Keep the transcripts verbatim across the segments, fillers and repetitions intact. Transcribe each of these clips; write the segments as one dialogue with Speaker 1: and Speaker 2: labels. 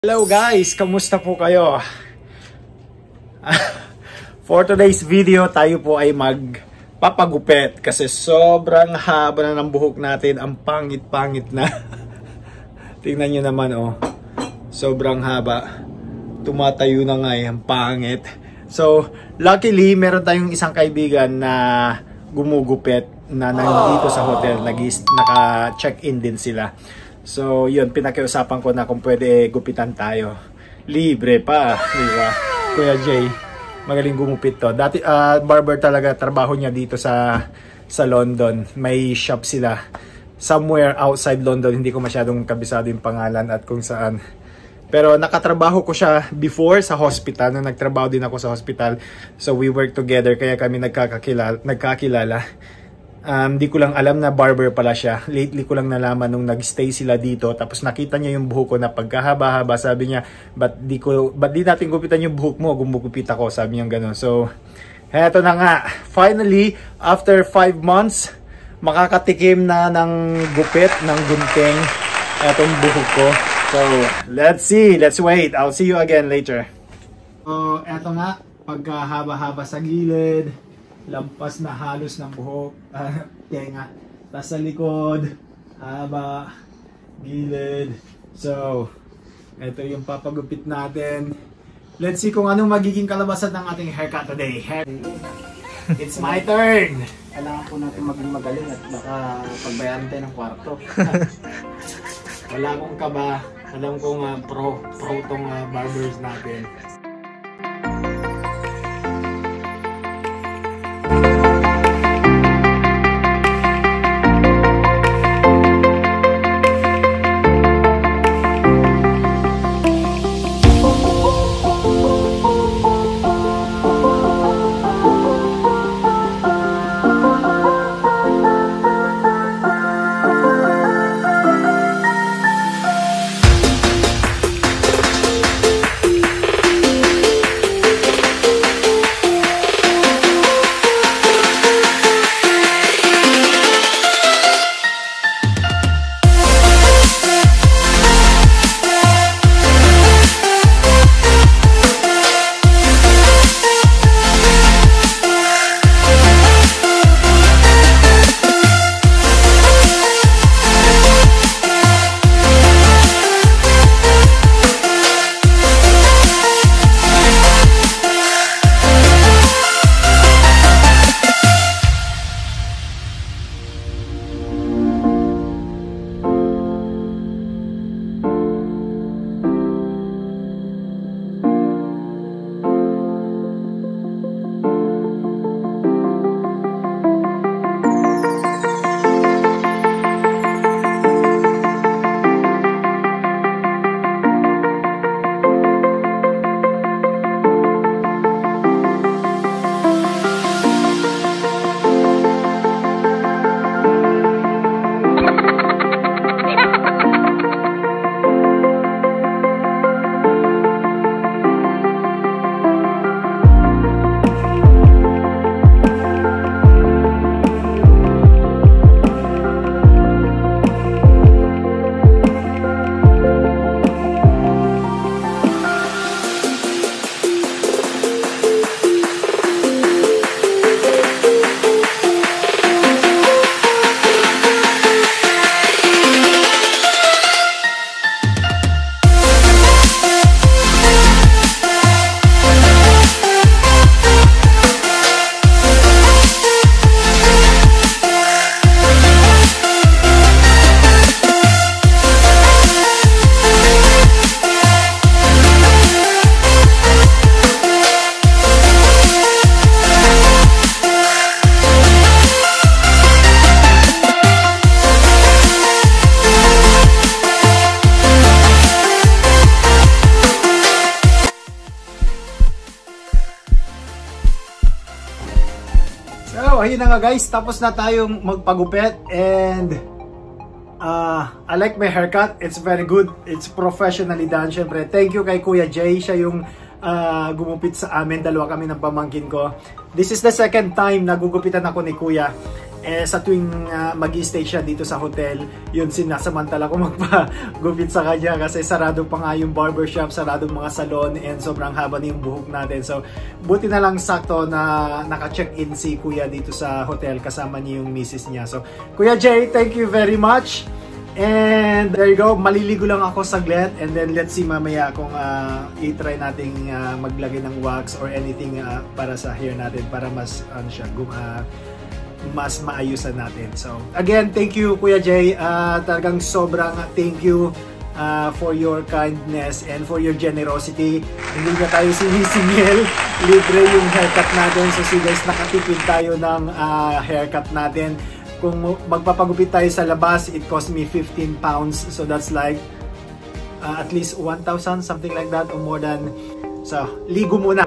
Speaker 1: Hello guys, kamusta po kayo? For today's video, tayo po ay magpapagupit kasi sobrang haba na ng buhok natin. Ang pangit-pangit na. Tingnan nyo naman oh. Sobrang haba. Tumatayo na nga eh, ang pangit. So, luckily, meron tayong isang kaibigan na gumugupit na nandito sa hotel. Naka-check-in din sila. So, yun, pinakiusapan ko na kung pwede gupitan tayo. Libre pa, di ba? Kuya Jay, magaling gumupit to. Dati, uh, barber talaga, trabaho niya dito sa sa London. May shop sila. Somewhere outside London, hindi ko masyadong kabisado yung pangalan at kung saan. Pero nakatrabaho ko siya before sa hospital. Nung nagtrabaho din ako sa hospital. So, we work together, kaya kami nagkakakilala. nagkakilala. Um, di ko lang alam na barber pala siya. Lately ko lang nalaman nung nag-stay sila dito. Tapos nakita niya yung buhok ko na pagkahaba-haba. Sabi niya, ba't di, ko, ba't di natin gupitan yung buhok mo? Gumugupit ako. Sabi niya gano'n. So, heto na nga. Finally, after five months, makakatikim na ng gupit, ng gunting etong buhok ko. So, let's see. Let's wait. I'll see you again later. So, eto nga. Pagkahaba-haba sa gilid. Lampas na halos ng buhok, uh, tenga, tas sa likod, haba, gilid. So, ito yung papagupit natin. Let's see kung anong magiging kalabasan ng ating haircut today. Hair It's my turn!
Speaker 2: Kailangan po natin maging magaling at baka pagbayaran tayo ng kwarto.
Speaker 1: Wala akong kaba. Alam kong uh, pro, pro tong uh, barbers natin. So, ayun na nga guys, tapos na tayong magpagupit and uh, I like my haircut. It's very good. It's professionally done. Syempre, thank you kay Kuya Jay. Siya yung uh, gumupit sa amin. Dalawa kami ng pamangkin ko. This is the second time na gugupitan ako ni Kuya. eh, sa tuwing uh, mag-i-stay siya dito sa hotel, yun sinasamantala ko magpagupit sa kanya kasi sarado pa nga yung barbershop, sarado mga salon, and sobrang haba na yung buhok natin. So buti na lang sakto na naka-check-in si Kuya dito sa hotel, kasama niya yung misis niya. So Kuya Jay, thank you very much. And there you go, maliligo lang ako saglit, and then let's see mamaya kung uh, i-try nating uh, maglagay ng wax or anything uh, para sa hair natin para mas ano siya, gum, uh, mas maayusan natin. So again, thank you Kuya Jay, uh, talagang sobrang thank you uh, for your kindness and for your generosity. Hindi na tayo sinisingil, libre yung haircut natin. So see guys, nakatipid tayo ng uh, haircut natin. Kung magpapagupit tayo sa labas, it cost me fifteen pounds, so that's like uh, at least one thousand, something like that, or more than. So ligo muna.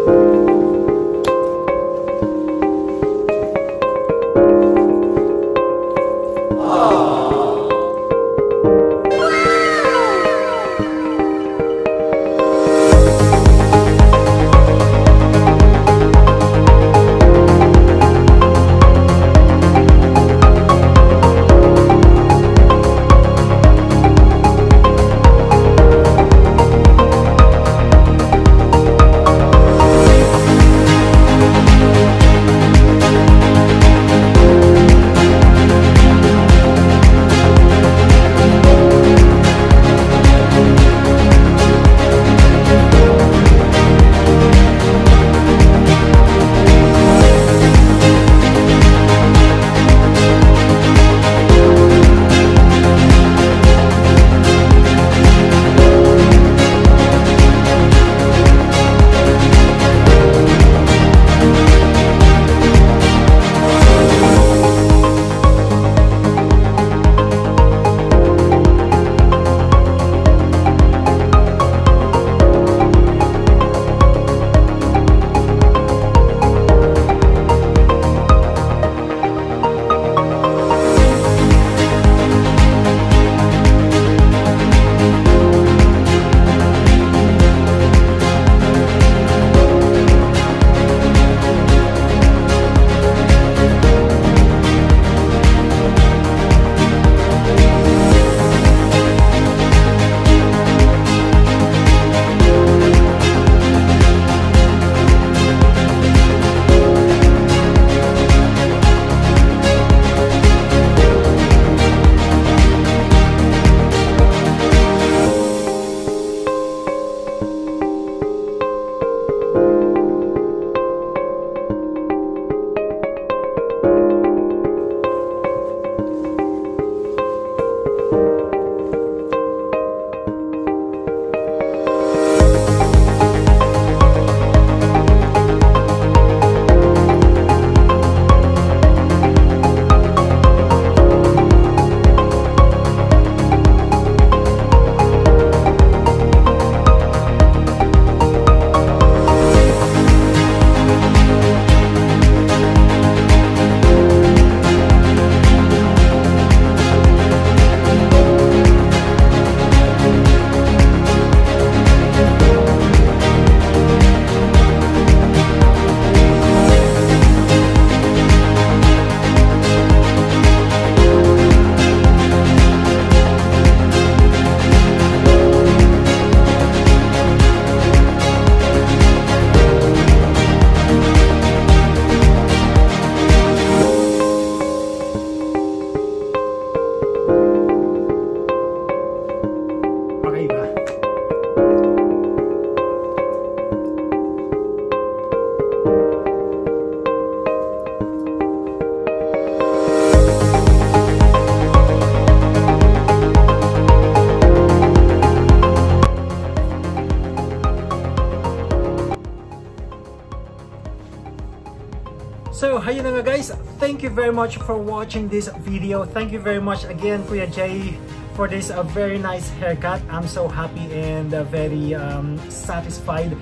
Speaker 1: So, ayun na nga guys. Thank you very much for watching this video. Thank you very much again, Kuya Jay, for this uh, very nice haircut. I'm so happy and uh, very um, satisfied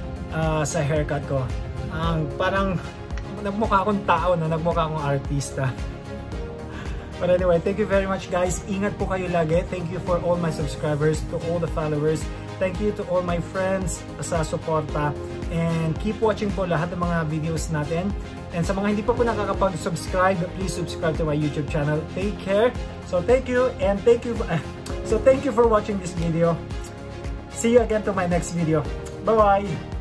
Speaker 1: uh, sa haircut ko. Um, parang nagmukha akong tao na nagmukha akong artista. But anyway, thank you very much guys. Ingat po kayo lagi. Thank you for all my subscribers, to all the followers. Thank you to all my friends sa suporta. And keep watching po lahat ng mga videos natin. And sa mga hindi pa po nakakapag-subscribe, please subscribe to my YouTube channel. Take care. So thank you and thank you. So thank you for watching this video. See you again to my next video. Bye-bye.